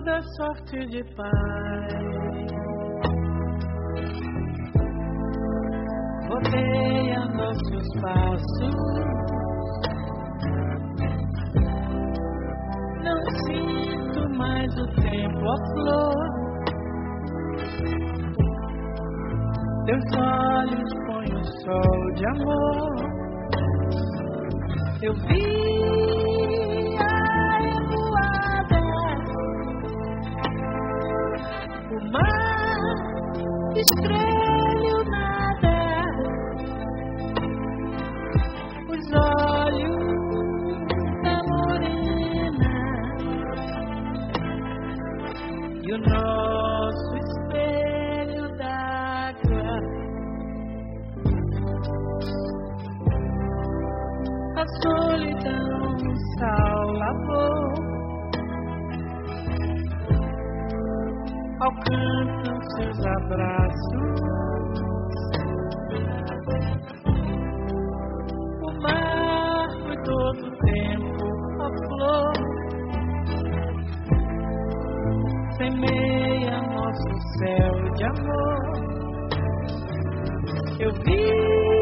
toda sorte de paz. Rodeia nossos passos, não sinto mais o tempo a flor. Teus olhos põem o sol de amor. Eu vi a revoada, o mar estrela o nada, os olhos da morena e o nosso espelho d'água. A solidão sal lavou, alcançam seus abraços. O mar foi todo o tempo a flor, semeia nosso céu de amor. Eu vi